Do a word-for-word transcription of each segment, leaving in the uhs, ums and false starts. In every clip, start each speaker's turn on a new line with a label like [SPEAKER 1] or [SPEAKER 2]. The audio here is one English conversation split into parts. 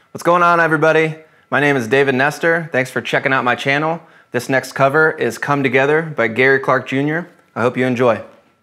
[SPEAKER 1] What's going on, everybody? My name is David Nestor. Thanks for checking out my channel. This next cover is Come Together by Gary Clark Junior I hope you enjoy.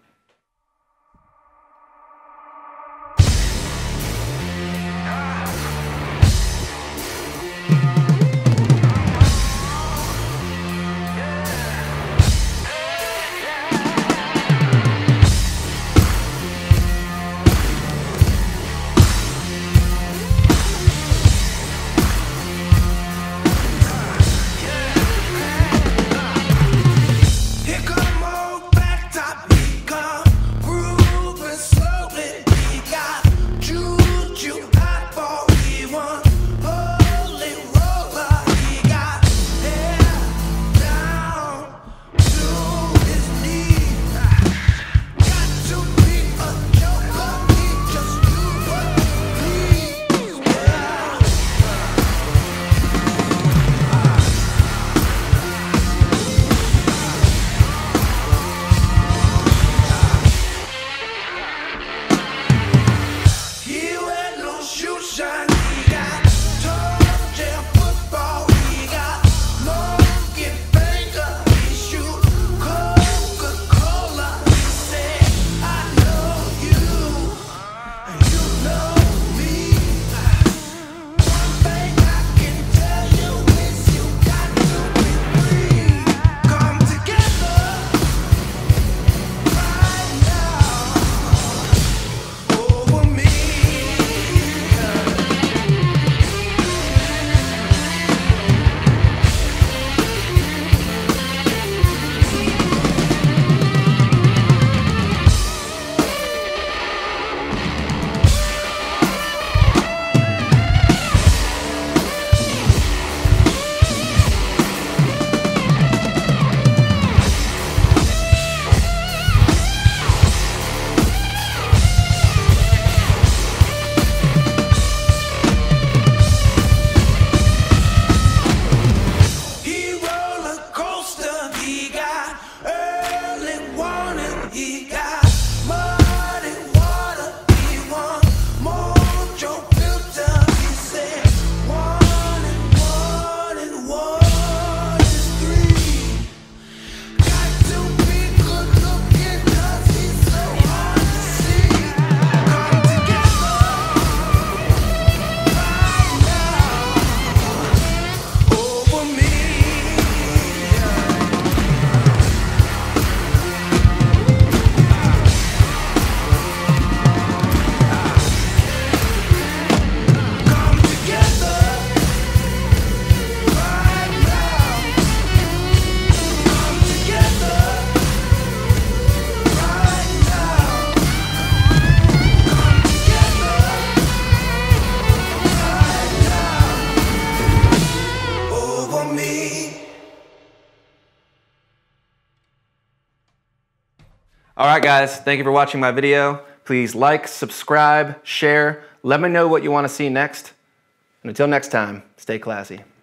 [SPEAKER 1] Alright guys, thank you for watching my video. Please like, subscribe, share, let me know what you want to see next. And until next time, stay classy.